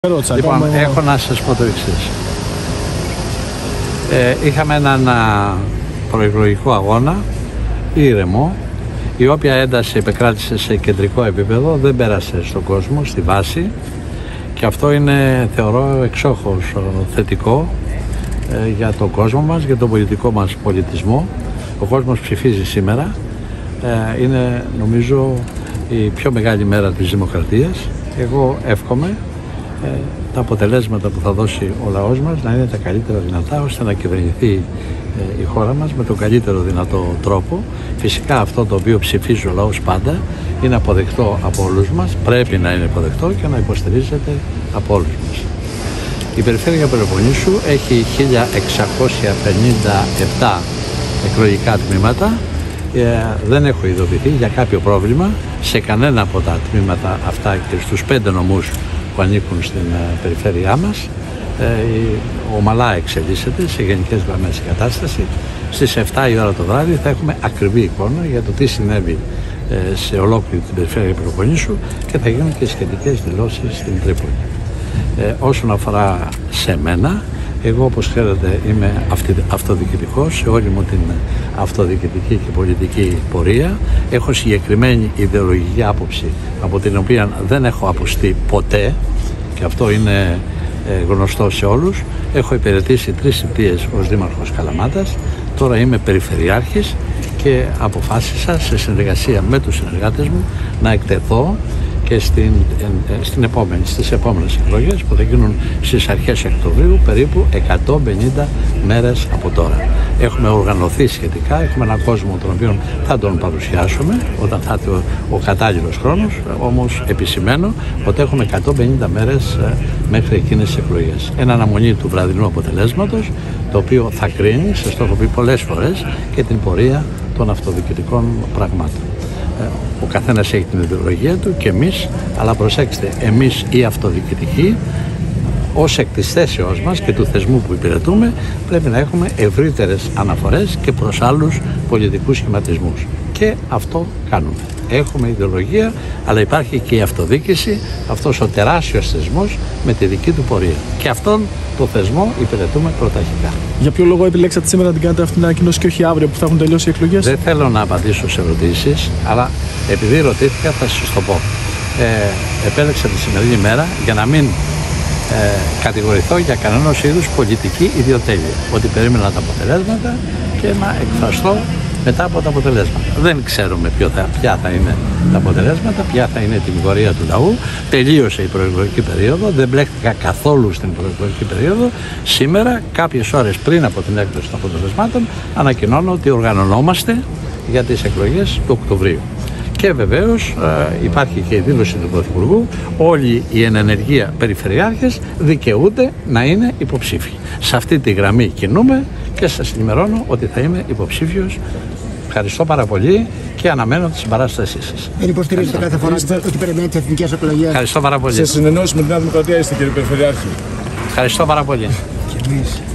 Λοιπόν, έχω να σας πω το εξής. Είχαμε έναν προεκλογικό αγώνα, ήρεμο, η όποια ένταση επεκράτησε σε κεντρικό επίπεδο, δεν πέρασε στον κόσμο, στη βάση, και αυτό είναι, θεωρώ, εξόχως θετικό για τον κόσμο μας, για τον πολιτικό μας πολιτισμό. Ο κόσμος ψηφίζει σήμερα, είναι νομίζω η πιο μεγάλη μέρα της δημοκρατίας. Εγώ εύχομαι τα αποτελέσματα που θα δώσει ο λαός μας να είναι τα καλύτερα δυνατά, ώστε να κυβερνηθεί η χώρα μας με τον καλύτερο δυνατό τρόπο. Φυσικά αυτό το οποίο ψηφίζει ο λαός πάντα είναι αποδεκτό από όλους μας, πρέπει να είναι αποδεκτό και να υποστηρίζεται από όλους μας. Η Περιφέρεια Πελοποννήσου έχει 1657 εκλογικά τμήματα. Δεν έχω ειδοποιηθεί για κάποιο πρόβλημα σε κανένα από τα τμήματα αυτά και στους 5 νομούς που ανήκουν στην περιφέρειά μας. Ομαλά εξελίσσεται σε γενικές γραμμές η κατάσταση. Στις 7 η ώρα το βράδυ θα έχουμε ακριβή εικόνα για το τι συνέβη σε ολόκληρη την Περιφέρεια Πελοποννήσου και θα γίνουν και σχετικές δηλώσεις στην Τρίπολη. Όσον αφορά σε μένα, εγώ, όπως ξέρετε, είμαι αυτοδιοικητικός σε όλη μου την αυτοδιοικητική και πολιτική πορεία. Έχω συγκεκριμένη ιδεολογική άποψη από την οποία δεν έχω αποστεί ποτέ, και αυτό είναι γνωστό σε όλους. Έχω υπηρετήσει 3 θητείες ως Δήμαρχος Καλαμάτας, τώρα είμαι Περιφερειάρχης και αποφάσισα σε συνεργασία με τους συνεργάτες μου να εκτεθώ και στις επόμενες εκλογές που θα γίνουν στις αρχές Οκτωβρίου, περίπου 150 μέρες από τώρα. Έχουμε οργανωθεί σχετικά, έχουμε έναν κόσμο τον οποίο θα τον παρουσιάσουμε όταν θα είναι ο κατάλληλος χρόνος, όμως επισημαίνω ότι έχουμε 150 μέρες μέχρι εκείνες τις εκλογές. Εν αναμονή του βραδινού αποτελέσματος, το οποίο θα κρίνει, σας το έχω πει πολλές φορές, και την πορεία των αυτοδιοικητικών πραγμάτων. Ο καθένας έχει την ιδεολογία του και εμείς, αλλά προσέξτε, εμείς οι αυτοδιοικητικοί, ως εκ της θέσεώς μας και του θεσμού που υπηρετούμε, πρέπει να έχουμε ευρύτερες αναφορές και προς άλλους πολιτικούς σχηματισμούς. Και αυτό κάνουμε. Έχουμε ιδεολογία, αλλά υπάρχει και η αυτοδιοίκηση, αυτός ο τεράστιος θεσμός με τη δική του πορεία. Και αυτόν το θεσμό υπηρετούμε πρωταρχικά. Για ποιο λόγο επιλέξατε σήμερα να την κάνετε αυτή την ανακοίνωση και όχι αύριο που θα έχουν τελειώσει οι εκλογές? Δεν θέλω να απαντήσω σε ερωτήσεις, αλλά επειδή ρωτήθηκα θα σας το πω. Επέλεξα τη σημερινή μέρα για να μην κατηγορηθώ για κανένας είδους πολιτική ιδιοτέλεια. Ότι περίμενα τα αποτελέσματα και να εκφραστώ μετά από τα αποτελέσματα. Δεν ξέρουμε ποια θα είναι τα αποτελέσματα, ποια θα είναι την πορεία του λαού. Τελείωσε η προεκλογική περίοδο, δεν μπλέχτηκα καθόλου στην προεκλογική περίοδο. Σήμερα, κάποιες ώρες πριν από την έκδοση των αποτελεσμάτων, ανακοινώνω ότι οργανωνόμαστε για τις εκλογές του Οκτωβρίου. Και βεβαίως υπάρχει και η δήλωση του Πρωθυπουργού, όλοι οι εν ενεργεία περιφερειάρχες δικαιούνται να είναι υποψήφιοι. Σε αυτή τη γραμμή κινούμε και σας ενημερώνω ότι θα είμαι υποψήφιος. Ευχαριστώ πάρα πολύ και αναμένω τη συμπαράστασή σας. Δεν υποστηρίζετε κάθε φορά ότι περιμένετε τις εθνικές εκλογές? Ευχαριστώ πάρα πολύ. Σε συνεννόηση με την Νέα Δημοκρατία είστε, κύριε Περιφερειάρχη? Ευχαριστώ πάρα πολύ. Και εμείς.